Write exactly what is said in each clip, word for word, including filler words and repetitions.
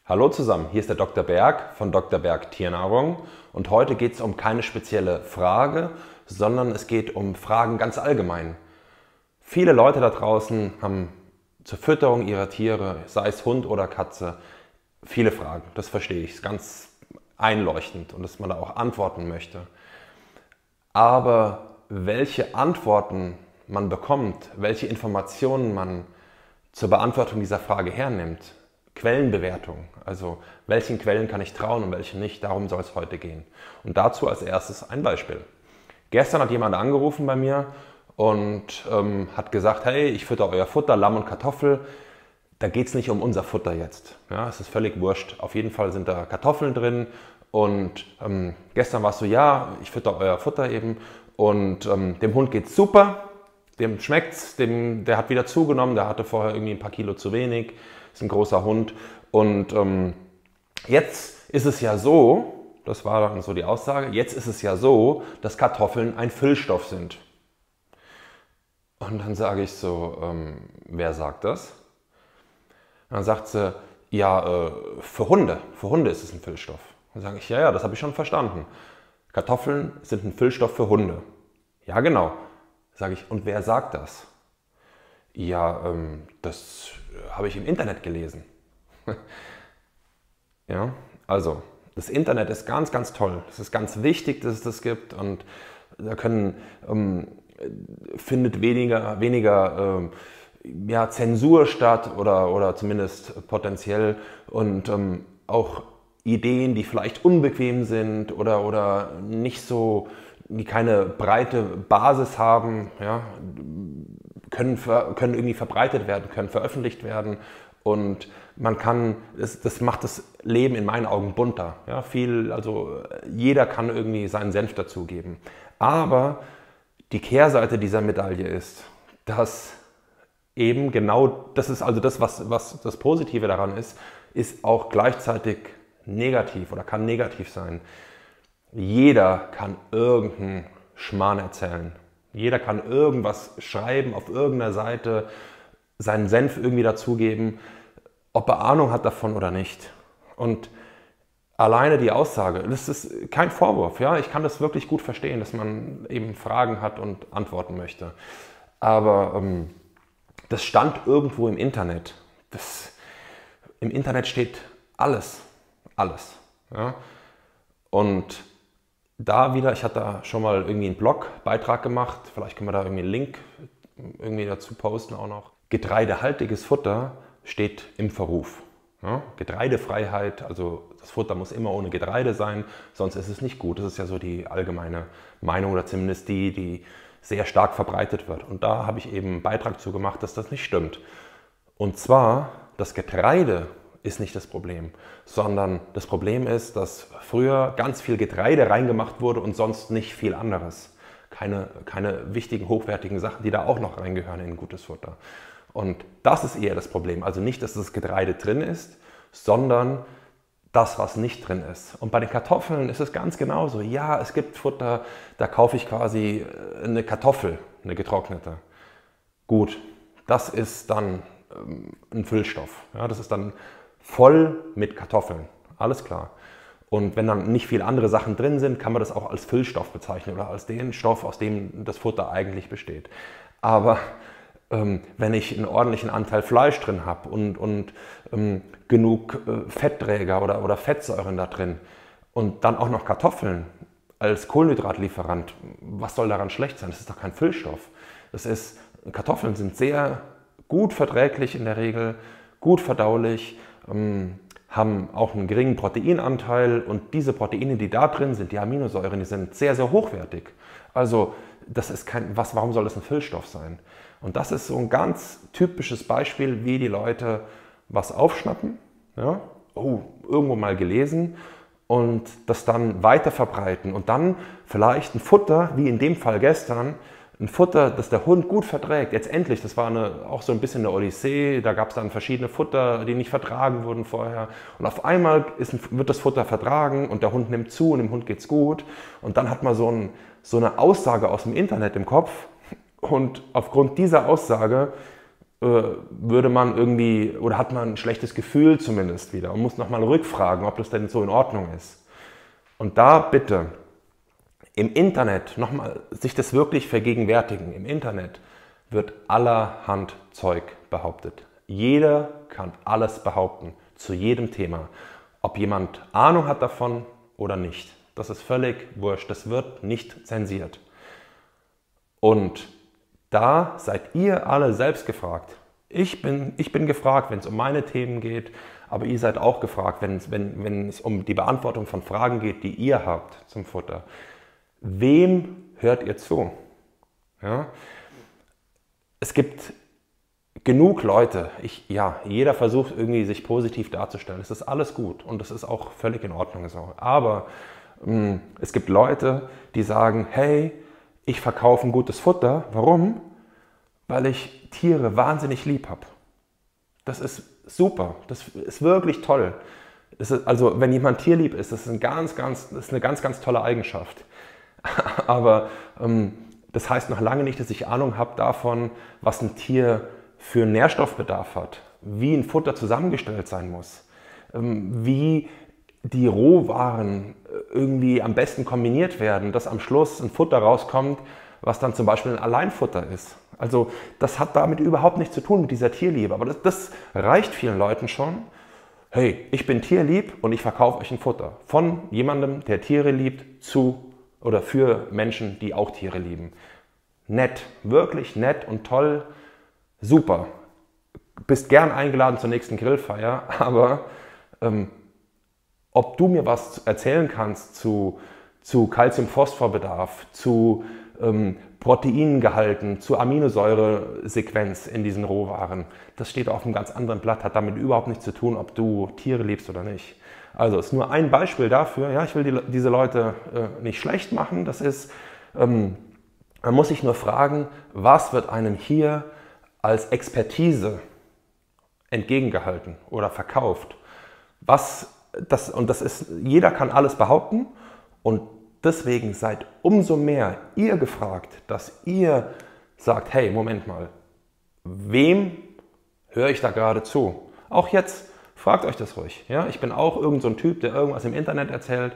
Hallo zusammen, hier ist der Doktor Berg von Doktor Berg Tiernahrung und heute geht es um keine spezielle Frage, sondern es geht um Fragen ganz allgemein. Viele Leute da draußen haben zur Fütterung ihrer Tiere, sei es Hund oder Katze, viele Fragen. Das verstehe ich, ist ganz einleuchtend und dass man da auch antworten möchte. Aber welche Antworten man bekommt, welche Informationen man zur Beantwortung dieser Frage hernimmt, Quellenbewertung, also welchen Quellen kann ich trauen und welchen nicht, darum soll es heute gehen. Und dazu als erstes ein Beispiel. Gestern hat jemand angerufen bei mir und ähm, hat gesagt, hey, ich fütter euer Futter, Lamm und Kartoffel. Da geht es nicht um unser Futter jetzt. Ja, es ist völlig wurscht. Auf jeden Fall sind da Kartoffeln drin und ähm, gestern war es so, ja, ich fütter euer Futter eben und ähm, dem Hund geht's super, dem schmeckt's, dem, der hat wieder zugenommen, der hatte vorher irgendwie ein paar Kilo zu wenig. Ist ein großer Hund und ähm, jetzt ist es ja so, das war dann so die Aussage, jetzt ist es ja so, dass Kartoffeln ein Füllstoff sind. Und dann sage ich so, ähm, wer sagt das? Und dann sagt sie, ja, äh, für Hunde, für Hunde ist es ein Füllstoff. Dann sage ich, ja, ja, das habe ich schon verstanden. Kartoffeln sind ein Füllstoff für Hunde. Ja, genau. Sage ich, und wer sagt das? Ja, ähm, das habe ich im Internet gelesen. Ja, also das Internet ist ganz, ganz toll. Es ist ganz wichtig, dass es das gibt und da können, ähm, findet weniger, weniger ähm, ja, Zensur statt oder, oder zumindest potenziell und ähm, auch Ideen, die vielleicht unbequem sind oder, oder nicht so, die keine breite Basis haben, ja, können, können irgendwie verbreitet werden, können veröffentlicht werden und man kann, das, das macht das Leben in meinen Augen bunter. Ja, viel, also jeder kann irgendwie seinen Senf dazugeben. Aber die Kehrseite dieser Medaille ist, dass eben genau, das ist also das, was, was das Positive daran ist, ist auch gleichzeitig negativ oder kann negativ sein. Jeder kann irgendeinen Schmarrn erzählen. Jeder kann irgendwas schreiben, auf irgendeiner Seite, seinen Senf irgendwie dazugeben, ob er Ahnung hat davon oder nicht. Und alleine die Aussage, das ist kein Vorwurf, ja, ich kann das wirklich gut verstehen, dass man eben Fragen hat und antworten möchte. Aber ähm, das stand irgendwo im Internet. Das, im Internet steht alles, alles. Ja? Und da wieder, ich hatte da schon mal irgendwie einen Blogbeitrag gemacht, vielleicht können wir da irgendwie einen Link irgendwie dazu posten auch noch. Getreidehaltiges Futter steht im Verruf. Ja? Getreidefreiheit, also das Futter muss immer ohne Getreide sein, sonst ist es nicht gut. Das ist ja so die allgemeine Meinung oder zumindest die, die sehr stark verbreitet wird. Und da habe ich eben einen Beitrag zu gemacht, dass das nicht stimmt. Und zwar, das Getreide ist nicht das Problem, sondern das Problem ist, dass früher ganz viel Getreide reingemacht wurde und sonst nicht viel anderes. Keine, keine wichtigen, hochwertigen Sachen, die da auch noch reingehören in ein gutes Futter. Und das ist eher das Problem. Also nicht, dass das Getreide drin ist, sondern das, was nicht drin ist. Und bei den Kartoffeln ist es ganz genauso. Ja, es gibt Futter, da kaufe ich quasi eine Kartoffel, eine getrocknete. Gut, das ist dann ähm, ein Füllstoff. Ja, das ist dann voll mit Kartoffeln, alles klar. Und wenn dann nicht viele andere Sachen drin sind, kann man das auch als Füllstoff bezeichnen oder als den Stoff, aus dem das Futter eigentlich besteht. Aber ähm, wenn ich einen ordentlichen Anteil Fleisch drin habe und, und ähm, genug äh, Fettträger oder, oder Fettsäuren da drin und dann auch noch Kartoffeln als Kohlenhydratlieferant, was soll daran schlecht sein? Das ist doch kein Füllstoff. Das ist, Kartoffeln sind sehr gut verträglich in der Regel, gut verdaulich, ähm, haben auch einen geringen Proteinanteil und diese Proteine, die da drin sind, die Aminosäuren, die sind sehr, sehr hochwertig. Also das ist kein, was, warum soll das ein Füllstoff sein? Und das ist so ein ganz typisches Beispiel, wie die Leute was aufschnappen, ja? Oh, irgendwo mal gelesen und das dann weiter verbreiten und dann vielleicht ein Futter, wie in dem Fall gestern, ein Futter, das der Hund gut verträgt. Jetzt endlich, das war eine, auch so ein bisschen eine Odyssee, da gab es dann verschiedene Futter, die nicht vertragen wurden vorher. Und auf einmal ist ein, wird das Futter vertragen und der Hund nimmt zu und dem Hund geht's gut. Und dann hat man so, ein, so eine Aussage aus dem Internet im Kopf und aufgrund dieser Aussage äh, würde man irgendwie, oder hat man ein schlechtes Gefühl zumindest wieder und muss nochmal rückfragen, ob das denn so in Ordnung ist. Und da bitte im Internet nochmal sich das wirklich vergegenwärtigen. Im Internet wird allerhand Zeug behauptet. Jeder kann alles behaupten, zu jedem Thema. Ob jemand Ahnung hat davon oder nicht, das ist völlig wurscht. Das wird nicht zensiert. Und da seid ihr alle selbst gefragt. Ich bin, ich bin gefragt, wenn es um meine Themen geht, aber ihr seid auch gefragt, wenn, wenn, wenn es um die Beantwortung von Fragen geht, die ihr habt zum Futter. Wem hört ihr zu? Ja? Es gibt genug Leute, ich, ja, jeder versucht irgendwie sich positiv darzustellen. Es ist alles gut und das ist auch völlig in Ordnung so. Aber mh, es gibt Leute, die sagen, hey, ich verkaufe ein gutes Futter. Warum? Weil ich Tiere wahnsinnig lieb habe. Das ist super, das ist wirklich toll. Das ist, also wenn jemand tierlieb ist, das ist, ein ganz, ganz, das ist eine ganz, ganz tolle Eigenschaft. Aber ähm, das heißt noch lange nicht, dass ich Ahnung habe davon, was ein Tier für einen Nährstoffbedarf hat, wie ein Futter zusammengestellt sein muss, ähm, wie die Rohwaren irgendwie am besten kombiniert werden, dass am Schluss ein Futter rauskommt, was dann zum Beispiel ein Alleinfutter ist. Also das hat damit überhaupt nichts zu tun mit dieser Tierliebe, aber das, das reicht vielen Leuten schon. Hey, ich bin tierlieb und ich verkaufe euch ein Futter. Von jemandem, der Tiere liebt, zu oder für Menschen, die auch Tiere lieben. Nett, wirklich nett und toll, super. Bist gern eingeladen zur nächsten Grillfeier, aber ähm, ob du mir was erzählen kannst zu, zu Calcium-Phosphor-Bedarf, zu ähm, Proteingehalten, zu Aminosäuresequenz in diesen Rohwaren, das steht auf einem ganz anderen Blatt, hat damit überhaupt nichts zu tun, ob du Tiere liebst oder nicht. Also ist nur ein Beispiel dafür, ja, ich will die, diese Leute äh, nicht schlecht machen, das ist, ähm, man muss sich nur fragen, was wird einem hier als Expertise entgegengehalten oder verkauft? Was, das, und das ist, jeder kann alles behaupten und deswegen seid umso mehr ihr gefragt, dass ihr sagt, hey, Moment mal, wem höre ich da gerade zu? Auch jetzt, fragt euch das ruhig. Ja? Ich bin auch irgend so ein Typ, der irgendwas im Internet erzählt.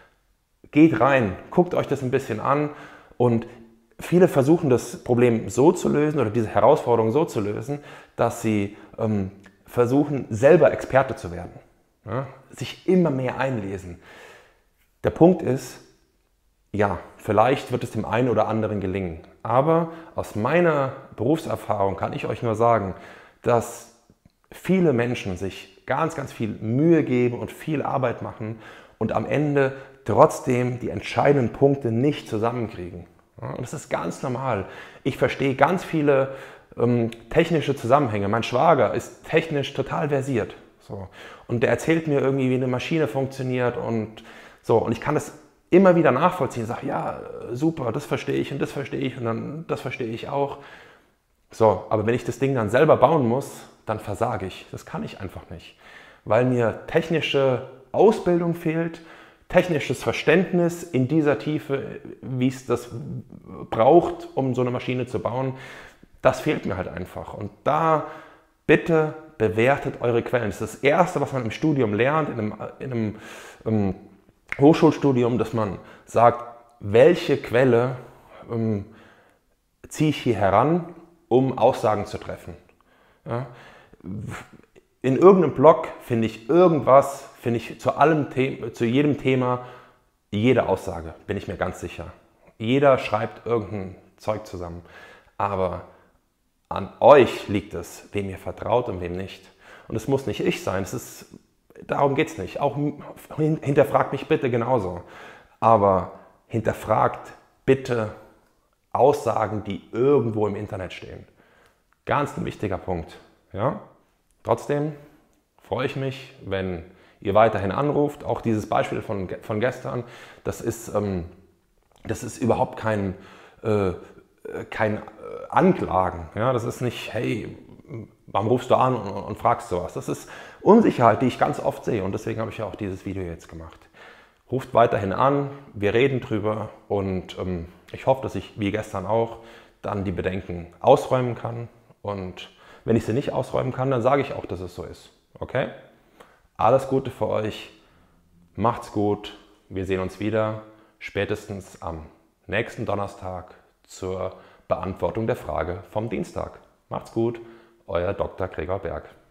Geht rein, guckt euch das ein bisschen an und viele versuchen das Problem so zu lösen oder diese Herausforderung so zu lösen, dass sie ähm, versuchen, selber Experte zu werden. Ja? Sich immer mehr einlesen. Der Punkt ist, ja, vielleicht wird es dem einen oder anderen gelingen. Aber aus meiner Berufserfahrung kann ich euch nur sagen, dass viele Menschen sich ganz, ganz viel Mühe geben und viel Arbeit machen und am Ende trotzdem die entscheidenden Punkte nicht zusammenkriegen. Ja, und das ist ganz normal. Ich verstehe ganz viele ähm, technische Zusammenhänge. Mein Schwager ist technisch total versiert. So. Und der erzählt mir irgendwie, wie eine Maschine funktioniert und so. Und ich kann das immer wieder nachvollziehen. Ich sage, ja, super, das verstehe ich und das verstehe ich und dann das verstehe ich auch. So, aber wenn ich das Ding dann selber bauen muss, dann versage ich. Das kann ich einfach nicht, weil mir technische Ausbildung fehlt, technisches Verständnis in dieser Tiefe, wie es das braucht, um so eine Maschine zu bauen. Das fehlt mir halt einfach. Und da bitte bewertet eure Quellen. Das ist das Erste, was man im Studium lernt, in einem, in einem um, Hochschulstudium, dass man sagt, welche Quelle ähm, ziehe ich hier heran, um Aussagen zu treffen. Ja? In irgendeinem Blog finde ich irgendwas, finde ich zu, allem The- zu jedem Thema jede Aussage, bin ich mir ganz sicher. Jeder schreibt irgendein Zeug zusammen, aber an euch liegt es, wem ihr vertraut und wem nicht. Und es muss nicht ich sein, es ist, darum geht es nicht. Auch hinterfragt mich bitte genauso. Aber hinterfragt bitte Aussagen, die irgendwo im Internet stehen. Ganz ein wichtiger Punkt. Ja? Trotzdem freue ich mich, wenn ihr weiterhin anruft. Auch dieses Beispiel von, von gestern, das ist, ähm, das ist überhaupt kein, äh, kein Anklagen. Ja? Das ist nicht, hey, warum rufst du an und, und fragst sowas? Das ist Unsicherheit, die ich ganz oft sehe und deswegen habe ich ja auch dieses Video jetzt gemacht. Ruft weiterhin an, wir reden drüber und ähm, ich hoffe, dass ich, wie gestern auch, dann die Bedenken ausräumen kann und Wenn ich sie nicht ausräumen kann, dann sage ich auch, dass es so ist. Okay? Alles Gute für euch. Macht's gut. Wir sehen uns wieder spätestens am nächsten Donnerstag zur Beantwortung der Frage vom Dienstag. Macht's gut. Euer Doktor Gregor Berg.